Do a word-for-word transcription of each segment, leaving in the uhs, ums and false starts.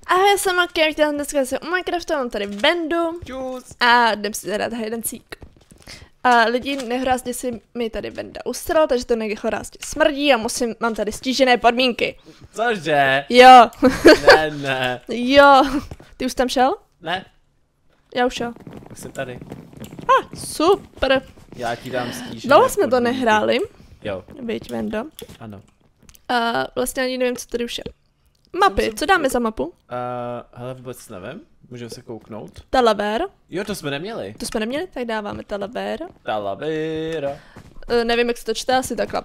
Ahoj, já jsem Maki, jak dělám dneska se u Minecraftu, mám tady Vendu. Čus. A jdem si zahrát hide and seek. A lidi, nehorázně si mi tady Venda ustral, takže to nehorázně smrdí a musím, mám tady stížené podmínky. Cože? Jo. Ne, ne. Jo. Ty už tam šel? Ne. Já už šel. Už jsem tady. Ah, super. Já ti dám stížené Dlouho jsme to podmínky. nehráli. Jo. Byť, Vendo. Ano. A vlastně ani nevím, co tady už je. Mapy, co dáme za mapu? Uh, hele, vůbec nevím. Můžeme se kouknout. Talaver. Jo, to jsme neměli. To jsme neměli, tak dáváme Talaver. Talavera. Uh, nevím, jak se to čte, asi takhle.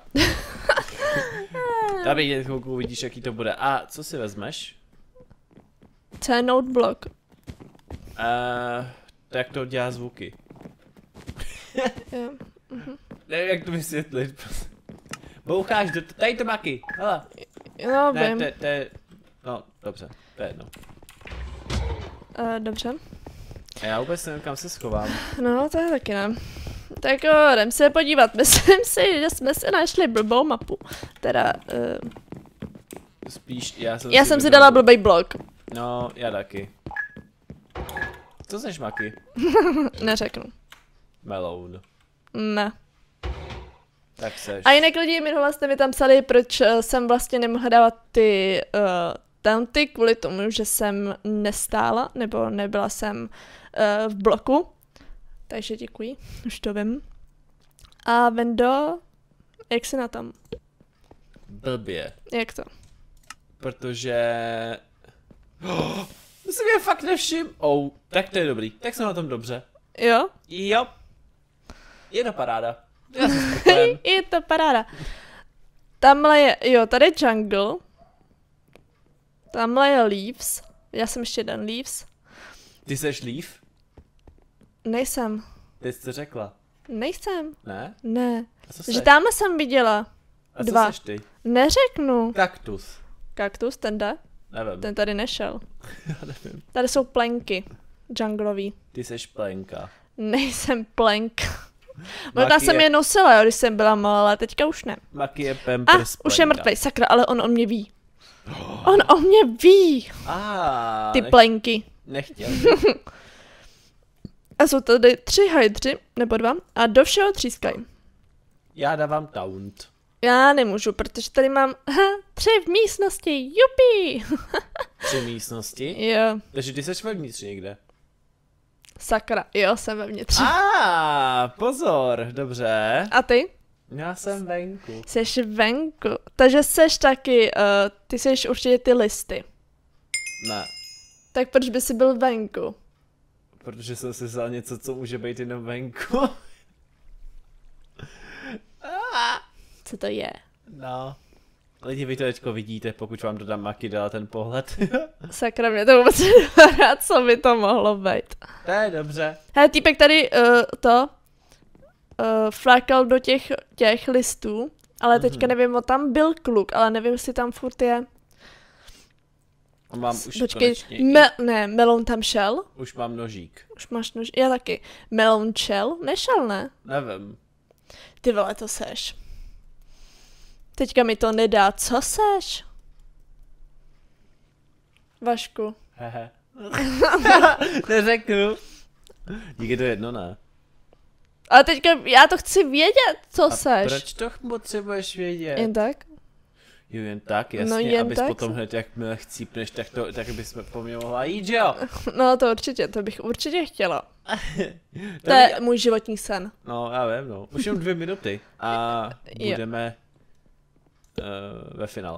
Tady jen chvilku uvidíš, jaký to bude. A co si vezmeš? To je note block. Uh, to jak to dělá zvuky. Jo. Nevím, jak to vysvětlit. Boucháš do... Tady to Maki. Hele. No, Ne, vím. to, to je... No, dobře. To je jedno. Uh, dobře. A já vůbec nevím, kam se schovám. No, to je taky ne. Tak jo, jdem se podívat. Myslím si, že jsme si našli blbou mapu. Teda, uh, Spíš, já jsem já si jsem si vybral- dala blbý blok. No, já taky. Co seš Maki? Neřeknu. Meloun. Ne. Tak seš. A jinak lidi, minule jste mi tam psali, proč uh, jsem vlastně nemohla dávat ty uh, taunty, kvůli tomu, že jsem nestála, nebo nebyla jsem uh, v bloku. Takže děkuji, už to vím. A Vendo, jak jsi na tom? Blbě. Jak to? Protože... Oh, to si mě fakt nevšim. Oh, tak to je dobrý. Tak jsem na tom dobře. Jo? Jo. Je to paráda. Já jsem spokojen. Je to paráda. Tamhle je, jo, tady je jungle. Tamhle je leaves. Já jsem ještě jeden leaves. Ty seš Leaf? Nejsem. Ty jsi to řekla. Nejsem. Ne? Ne. A co seš? Že tamhle jsem viděla. A co dva. seš ty? Neřeknu. Kaktus. Kaktus, ten jde? Nevím. Ten tady nešel. Já nevím. Tady jsou plenky. Junglový. Ty seš plenka. Nejsem plenk. Možná Maki jsem je- je nosila, jo, když jsem byla malá, ale teďka už ne. Maki je A, Pampers už je plenka. mrtvej, sakra, ale on o mě ví. On o mě ví. Ah, Ty nech- plenky. Nechtěl. A jsou tady tři hydři, nebo dva, a do všeho třískají. Já dávám taunt. Já nemůžu, protože tady mám ha, tři v místnosti, jupi! Tři místnosti. Jo, Takže ty seš vevnitř někde. sakra, jo, jsem vevnitř. A ah, pozor, dobře. A ty? Já jsem venku. Jseš venku, takže seš taky, uh, ty seš určitě ty listy. Ne, Tak proč by si byl venku? protože jsem si vzal něco, co může být jenom venku. Co to je? No. Lidi, vy to teďko vidíte, pokud vám dodám Maki dala ten pohled. Sakra, mě to vůbec nedopadá, co by to mohlo být. To je dobře. Hele, týpek tady uh, to uh, flákal do těch, těch listů, ale teďka nevím, o tam byl kluk, ale nevím, jestli tam furt je. A mám už Počkej, konečně. me, ne, Melon tam šel? Už mám nožík. Už máš nož, já taky. Melon šel? Nešel, ne? Nevím. Ty vole, to seš. Teďka mi to nedá, co seš? Vašku. Hehe. Neřeknu. Díky, to jedno, ne? Ale teďka já to chci vědět, co A seš. proč to potřebuješ vědět? Jen tak? Jo, jen tak, jasně, No jen abys tak. potom hned jakmile chcípneš, tak, to, tak bys po mně mohla jít, že jo? No to určitě, to bych určitě chtěla. To To je je... můj životní sen. No, já vím, no. Už jenom dvě minuty a Jo. budeme uh, ve finále.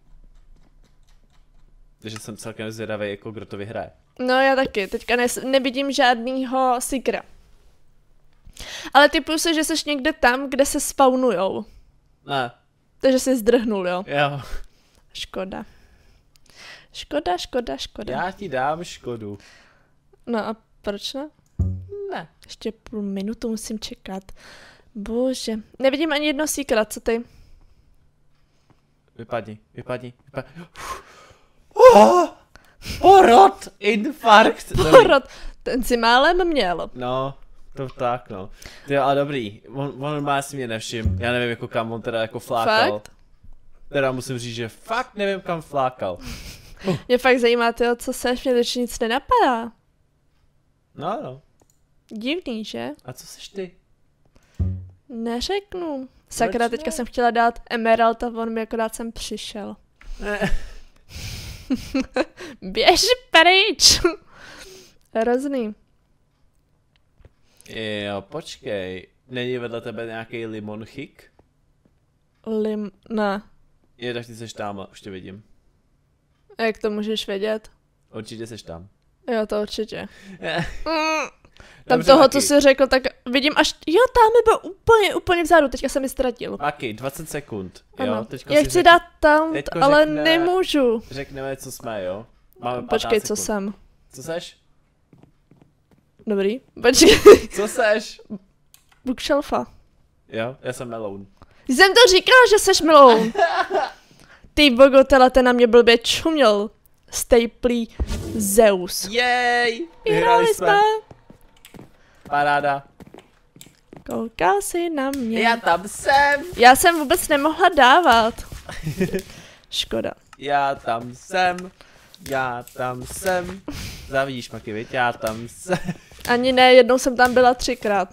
Takže jsem celkem zvědavý, jako kdo to vyhraje. No já taky, teďka ne, nevidím žádnýho seekera. Ale typuju se, že jsi někde tam, kde se spawnujou. Ne, Takže jsi zdrhnul, jo? jo. Škoda. Škoda, škoda, škoda. Já ti dám Škodu. No a proč ne? Ne. Ještě půl minutu musím čekat. Bože. Nevidím ani jedno seekera, co ty? Vypadni, vypadni, vypadni. Oh! Porod! Infarkt! Dobrý. Porod. Ten si málem měl. No, to tak no. Ty jo, ale dobrý, on, on má si mě nevšim, já nevím jako kam on teda jako flákal. Fakt? Teda musím říct, že fakt nevím kam flákal. Uh. Mě fakt zajímá, tyjo, co seš, mě teď nic nenapadá. No, no. Divný, že? A co seš ty? Neřeknu. Sakra, Proč teďka ne? jsem chtěla dát emerald a on mi akorát sem přišel. Běž pryč! Hrozný. Jo, počkej. Není vedle tebe nějaký limonchik? Lim... Ne. Je, tak ty seš tam, už tě vidím. A jak to můžeš vědět? Určitě seš tam. Jo, to určitě. Mm. Tam Dobře, toho, Maki. co jsi řekl, tak vidím až... Jo, tam byl úplně, úplně vzadu, teďka jsem mi ztratil. Maki, dvacet sekund, Ano. jo? Teďko Já si chci řek- dát tam, teďko ale řekne- nemůžu. Řekneme, co jsme, jo? Máme Počkej, patnáct co sekund. jsem? Co seš? Dobrý. Počkej. Co seš? Bookshelfa. Jo, já jsem meloun. Jsem to říkala, že seš meloun. Ty bogotele, ten na mě blbě čuměl. Staplý Zeus. Jej! Vyhráli jsme. Paráda. Koukal jsi na mě. Já tam jsem. Já jsem vůbec nemohla dávat. Škoda. Já tam jsem. Já tam jsem. Zavidíš, Maki, viď? Já tam jsem. Ani ne, jednou jsem tam byla třikrát.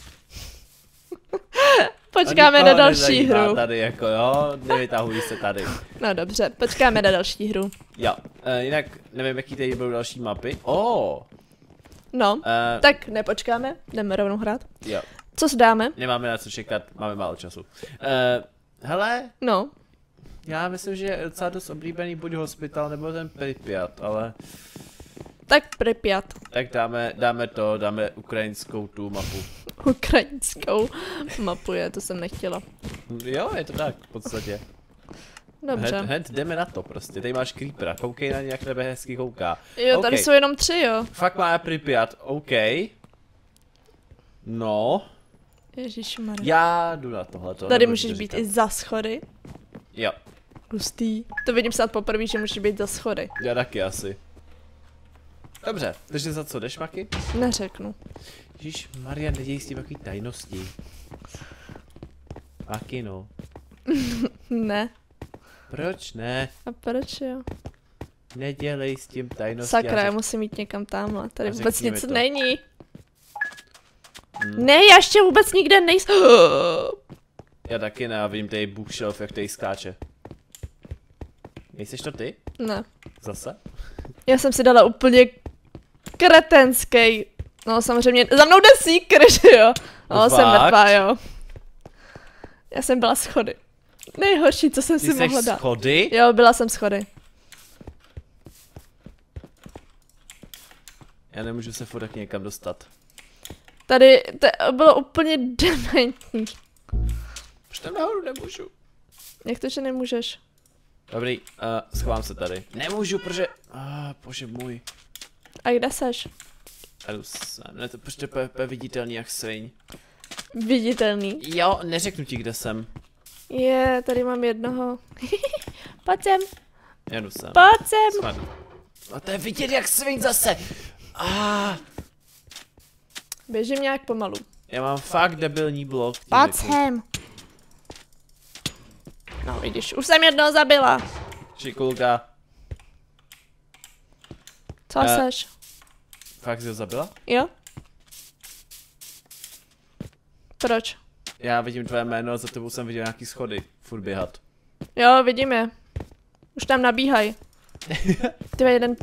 Počkáme A na nikoho další nezajímá hru. Tady jako jo, nevytahuj se tady. No dobře, počkáme na další hru. Jo, uh, jinak nevím, jaký tady budou další mapy. Oh, No, uh, tak nepočkáme, jdeme rovnou hrát. jo, Co si dáme? nemáme na co čekat, máme málo času. Uh, hele, No, já myslím, že je docela dost oblíbený buď Hospital nebo ten Pripyat, ale tak Pripyat. tak dáme, dáme to, dáme ukrajinskou tu mapu. Ukrajinskou mapu je, to jsem nechtěla. Jo, je to tak, v podstatě. Dobře. Hned, hned jdeme na to prostě, tady máš creepera, koukej na ně, jak tebe hezky kouká. Jo, tady OK. jsou jenom tři, jo. Fakt má Pripyat, OK. No, Ježišmarja. já jdu na tohleto. Tady nebudu můžeš to být říkat. i za schody. Jo, Hustý. To vidím snad poprvé, že můžeš být za schody. já taky asi. Dobře, takže za co jdeš, Maki? Neřeknu. Ježíš, Maria, neděj s tím jaký tajnosti. Maki, no. Ne. Proč ne? A proč jo? Nedělej s tím tajnosti. Sakra, já já řek- musím jít někam tamhle. Tady A vůbec řekni mi nic to. není. Hm, Ne, já ještě vůbec nikde nejsem. Já taky ne, já vidím tady bookshelf, jak tady skáče. Nejseš to ty? Ne. Zase? Já jsem si dala úplně kretenský. No samozřejmě, za mnou jde Seeker, že jo? No, jsem Fakt? mrtvá, jo. Já jsem byla schody. Nejhorší, co jsem Ty si jsi mohla dát. schody? Jo, byla jsem schody. Já nemůžu se furt tak někam dostat. Tady to bylo úplně dementní. Už tam nahoru nemůžu. Jak to, že nemůžeš? Dobrý, uh, schovám se tady. Nemůžu, protože... Ah, bože můj. A kde seš? A jdu sem. Ne, to prostě pe, pe viditelný jak sviň. Viditelný. Jo, neřeknu ti, kde jsem. Je, tady mám jednoho. Pojď sem, Já jdu sem. pojď sem. Smadu. A to je vidět jak sviň zase. Ah, Běžím nějak pomalu. já mám fakt debilní blok. tím Pojď řeknu. sem. No vidíš, už jsem jednoho zabila. Šikulka. Co Eh. seš? Fakt jsi ho zabila? Jo? Proč? Já vidím tvoje jméno a za tebou jsem viděl nějaký schody. Furt běhat. Jo, vidím je. Už tam nabíhaj. Ty jeden...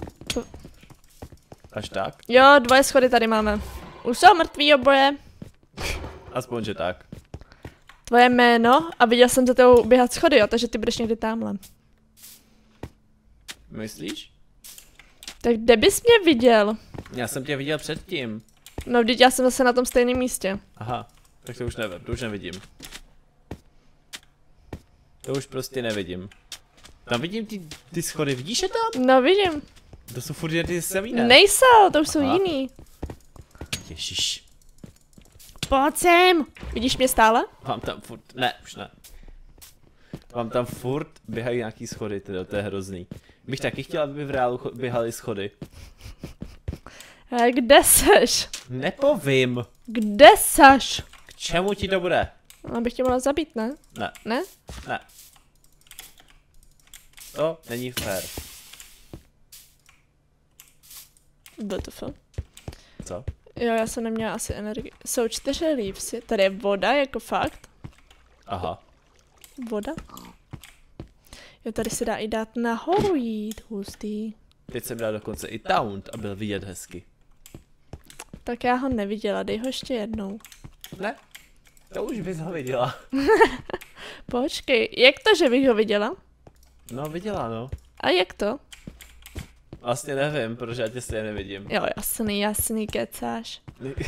Až tak? Jo, dvoje schody tady máme. Už jsou mrtví oboje. Aspoň, že tak. Tvoje jméno a viděl jsem za tebou běhat schody, jo, takže ty budeš někdy tamhle. Myslíš? Tak kde bys mě viděl? Já jsem tě viděl předtím. No vždyť já jsem zase na tom stejném místě. Aha, tak to už nevím, to už nevidím. To už prostě nevidím. Tam vidím ty, ty schody, vidíš je tam? No vidím. To jsou furt jen ty samý, ne? Nejsou, to už jsou Aha. jiný. Ježiš. Pojď sem. Vidíš mě stále? Mám tam furt, ne, už ne. Mám tam furt, běhají nějaký schody, teda, to je hrozný. Bych taky chtěl, aby v reálu cho- běhaly schody. A kde seš? Nepovím. Kde seš? K čemu ti to bude? Abych tě mohla zabít, ne? Ne, Ne? ne. To není fér. B T F. Co? Jo, já jsem neměla asi energii. Jsou čtyři leavesy. Tady je voda, jako fakt. Aha. Voda? Jo, tady se dá i dát nahoru jít, hustý. Teď jsem dal dokonce i taunt a byl vidět hezky. Tak já ho neviděla, dej ho ještě jednou. Ne? To už bys ho viděla. Počkej, jak to, že bych ho viděla? No, viděla, no. A jak to? Vlastně nevím, protože já tě stejně nevidím. Jo, jasný, jasný, kecáš.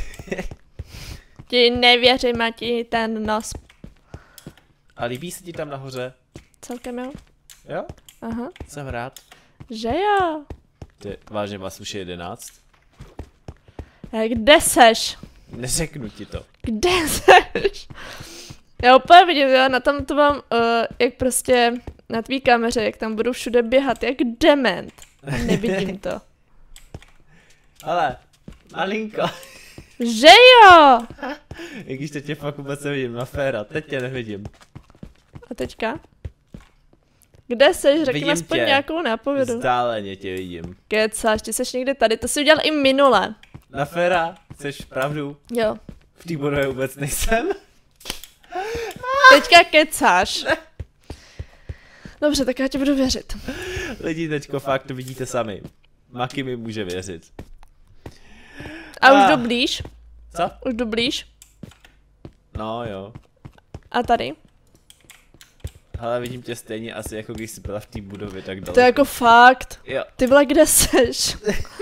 Ti nevěřím a ti ten nos. A líbí se ti tam nahoře? Celkem jo? Jo? Aha. Jsem rád. Že jo? Ty, vážně vás už je jedenáct? A kde seš? Neřeknu ti to. Kde seš? Já úplně vidím, jo, na tom to mám, uh, jak prostě na tvý kameře, jak tam budu všude běhat, jak dement. Nevidím to. Ale, malinko. Že jo? I když teď tě fakt vůbec nevidím, na féra, teď tě nevidím. A teďka? Kde seš? Řekni Vidím aspoň tě. nějakou nápovědu. Vzdáleně tě vidím. Kecáš, ty seš někde tady, to jsi udělal i minule. Na féra, chceš pravdu? Jo. V té budově vůbec nejsem. Teďka kecáš. Dobře, tak já ti budu věřit. Lidi teďko fakt to vidíte sami. Maki mi může věřit. A už Ah. jdu blíž? Co? Už jdu blíž? No jo. A tady? Ale vidím tě stejně asi jako když jsi byla v té budově tak daleko. To je jako fakt. Jo. Ty vole, kde seš?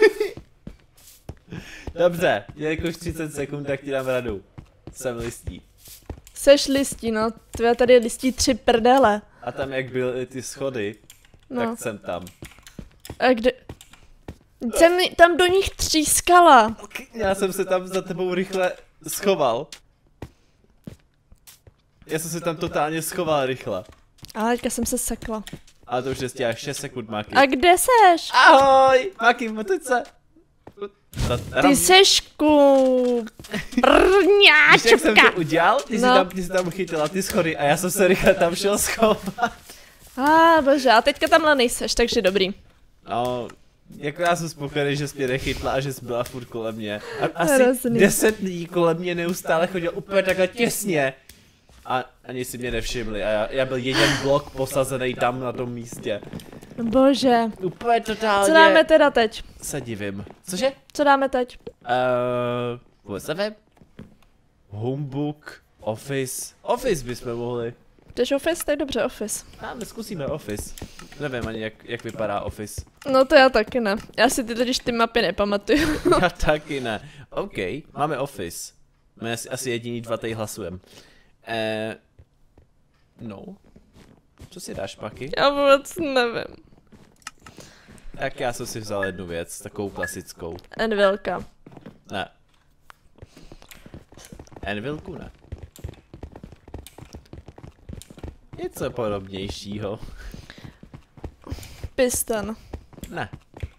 Dobře, jelikož třicet sekund, tak ti dám radu. Jsem listí. Seš listí, no. Tvé tady listí tři prdele. A tam jak byly ty schody, No. tak jsem tam. A kde? Jsem tam do nich třískala. Já jsem se tam za tebou rychle schoval. Já jsem se tam totálně schoval rychle. Ale teďka jsem se sekla. Ale to už je těch šest sekund, Maki. A kde seš? Ahoj, Maki, motuj se. Ty seš ku... Víš, jak jsem to Brňáčka. udělal? Ty jsi, No. tam, ty jsi tam chytila ty schody a já jsem se rychle tam šel schovat. A ah, bože, a teďka tamhle nejseš, takže dobrý. No, jako já jsem spokojený, že jsi mě nechytla a že jsi byla furt kolem mě. A asi Hrozný. deset lidí kolem mě neustále chodil úplně takhle těsně. A ani si mě nevšimli a já, já byl jeden blok posazený tam na tom místě. Bože. Úplně totálně Co dáme teda teď? se divím. Cože? Co dáme teď? Uh, vůbec nevím. Homebook, Office. Office bychom mohli. Chceš Office? Tak dobře, Office. A my zkusíme Office. Nevím ani jak, jak vypadá Office. No to já taky ne. Já si ty totiž ty mapy nepamatuju. Já taky ne. OK, máme Office. My asi, asi jediní dva tady hlasujeme. Eh, no. Co si dáš, Maki? Já vůbec nevím. Tak já jsem si vzal jednu věc, takovou klasickou. Envilka. Ne. Envilku ne. Něco podobnějšího. Piston. Ne.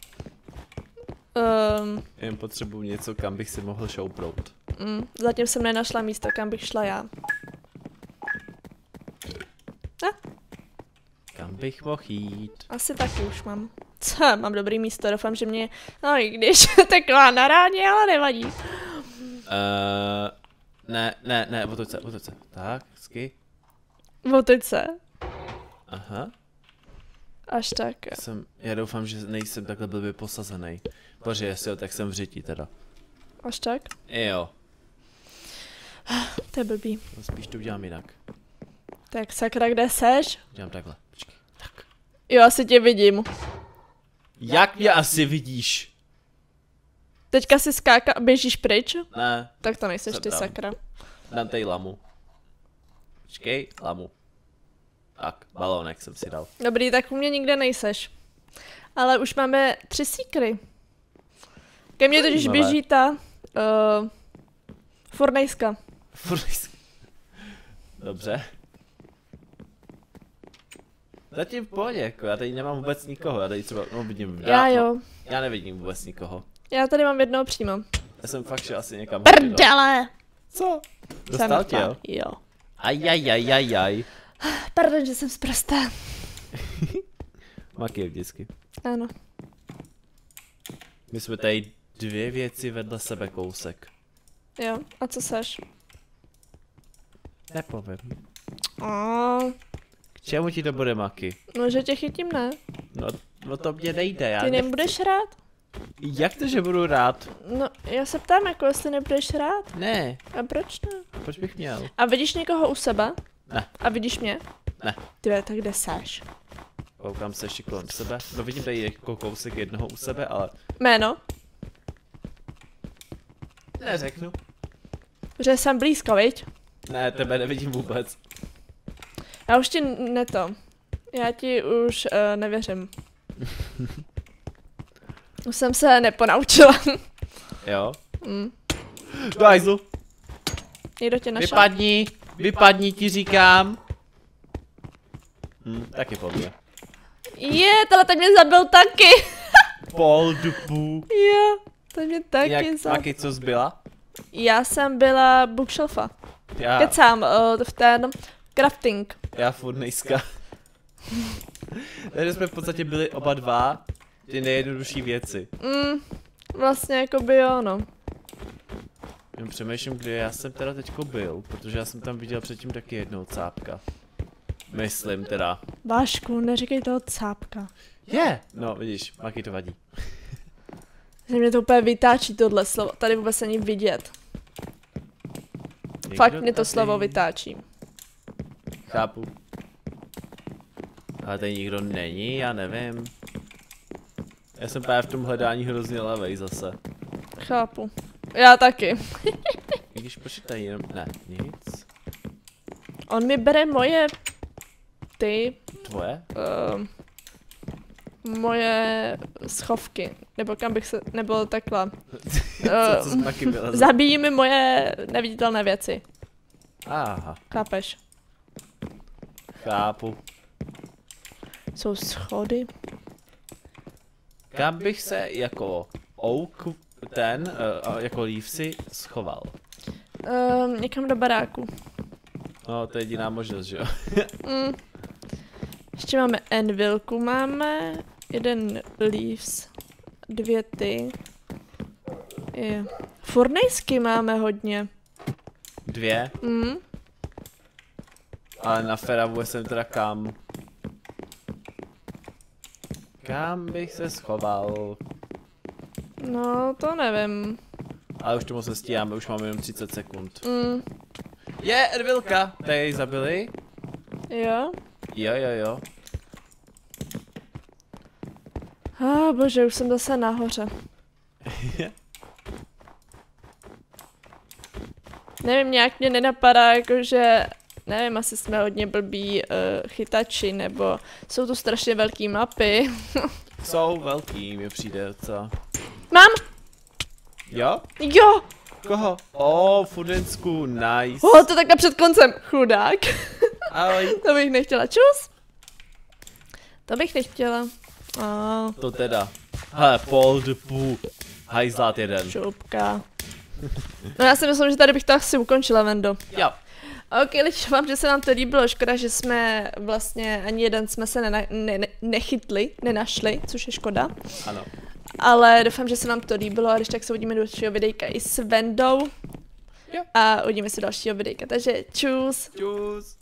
Um, Jen potřebuji něco, kam bych si mohl šoupnout. mm, zatím jsem nenašla místo, kam bych šla já. Kam bych mohl jít? Asi taky už mám. Co, mám dobrý místo, doufám, že mě, no i když taková na ráně, ale nevadí. Uh, ne, ne, ne, otoč se, otoč se. Tak, hezky. Otoč se. Aha. Až tak. Jsem, já doufám, že nejsem takhle blbě posazený. Bože, jestli jo, tak jsem v řití teda. Až tak? Jo, To je blbý. no spíš to udělám jinak. Tak sakra, kde seš? Udělám takhle, počkej. Tak. Jo, asi tě vidím. Jak mě asi vidíš? Teďka si skáka a běžíš pryč? Ne, Tak to nejseš Co ty tam? sakra. dám tady lamu. Počkej, lamu. Tak, balónek jsem si dal. Dobrý, tak u mě nikde nejseš. Ale už máme tři síkry. Ke mně totiž Zajímavé. běží ta... Uh, Fornejska. Furt nejsem- Dobře. Zatím v pohodě, jako já tady nemám vůbec nikoho, já tady třeba, no vidím, Já jo. já nevidím vůbec nikoho. Já tady mám jednoho přímo. Já jsem fakt šel asi někam. hodit, no. Prdele! Co? Jsem Dostal tě, jo? Jo. Ajajajajaj. Pardon, že jsem zprostá. Maky vždycky. Ano. My jsme tady dvě věci vedle sebe kousek. Jo, a co seš? Nepovím. A, K čemu ti to bude, Maki? no, že tě chytím, ne? No, no to mě nejde, já Ty nechci. nebudeš rád? Jak to, že budu rád? No, já se ptám, jako jestli nebudeš rád. Ne, A proč ne? proč bych měl? A vidíš někoho u sebe? Ne. A vidíš mě? Ne. Ty tak kde seš? Koukám se ještě kolem sebe. No vidím tady jako kousek jednoho u sebe, ale Jméno? neřeknu. Že jsem blízko, viď? Ne, tebe nevidím vůbec. Já už ti ne to. Já ti už uh, nevěřím. Už jsem se neponaučila. Jo? mm. Do hajzlu. Někdo tě našel? Vypadni, vypadni ti říkám. Hm, taky po mně. Je, tohle teď mě zabil taky. Pol dupu. Jo, to mě taky Jak, zabil. Maki, co zbyla? Já jsem byla bookshelfa. Já, Kecám, uh, v ten crafting. já furt nejska. Takže jsme v podstatě byli oba dva ty nejjednodušší věci. Mm, vlastně jako by jo, no. Jen přemýšlím, kde já jsem teda teďko byl, protože já jsem tam viděl předtím taky jednou cápka. Myslím teda. Vášku, neříkej toho cápka. Je! Yeah. No vidíš, Maki to vadí. Že mě to úplně vytáčí tohle slovo, tady vůbec není vidět. Někdo Fakt mě to tady- slovo vytáčí. Chápu. Ale tady nikdo není, já nevím. Já jsem právě v tom hledání hrozně levej zase. Chápu. Já taky. I když počítají jenom... Ne, nic. On mi bere moje... Ty... Tvoje? Uh, moje schovky. Nebo kam bych se... Nebo takhle. co, co jsi taky byla za... Zabíjí mi moje neviditelné věci. Aha, Chápeš? chápu. Jsou schody. Kam bych se jako oak ten, uh, jako lívsi, schoval? Um, někam do baráku. No, to je jediná možnost, že jo? Mm. Ještě máme Envilku, máme jeden leaves, dvě ty. Je. Furnejsky máme hodně. Dvě, Mm. ale na Feravu jsem teda kam? Kam bych se schoval? No, to nevím. Ale už tomu se stíháme, už máme jenom třicet sekund. Mm. Je, Edvilka! Tady ji zabili? Jo? Jo, jo, jo. A ah, bože, už jsem zase nahoře. Nevím, nějak mě nenapadá, jakože, nevím, asi jsme hodně blbí uh, chytači, nebo jsou tu strašně velký mapy. Jsou velký, mi přijde docela. Mám! Jo? Jo! Koho? O, oh, Fudensku, nice. O, to takhle před koncem, chudák. Ahoj. To bych nechtěla, čus. To bych nechtěla. A To teda. Hele, Paul de Pou. Hajzlát jeden. šupka. No já si myslím, že tady bych to asi ukončila, Vendo. Jo. Ok, lidi, vám, že se nám to líbilo, škoda, že jsme vlastně ani jeden jsme se nena, ne, ne, nechytli, nenašli, což je škoda. Ano. Ale doufám, že se nám to líbilo a když tak se uvidíme do dalšího videjka i s Vendou. Jo. A uvidíme se do dalšího videjka, takže čus. Čus.